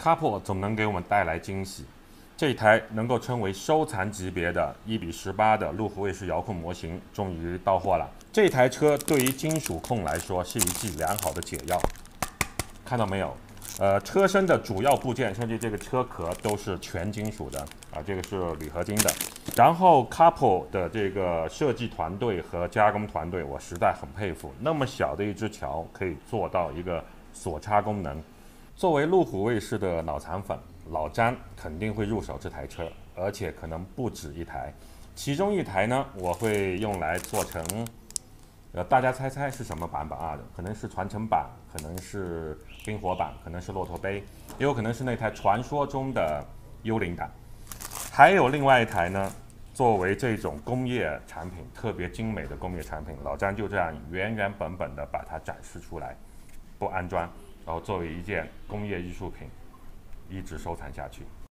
Couple 总能给我们带来惊喜。这一台能够称为收藏级别的1:18的路虎卫士遥控模型终于到货了。这台车对于金属控来说是一剂良好的解药。看到没有？车身的主要部件，甚至这个车壳都是全金属的啊，这个是铝合金的。然后 Couple 的这个设计团队和加工团队，我实在很佩服。那么小的一只桥可以做到一个锁插功能。作为路虎卫士的脑残粉，老詹肯定会入手这台车，而且可能不止一台。其中一台呢，我会用来做成，大家猜猜是什么版本啊？可能是传承版，可能是冰火版，可能是骆驼杯，也有可能是那台传说中的幽灵版。还有另外一台呢，作为这种工业产品，特别精美的工业产品，老詹就这样原原本本的把它展示出来，不安装，然后作为一件工业艺术品，一直收藏下去。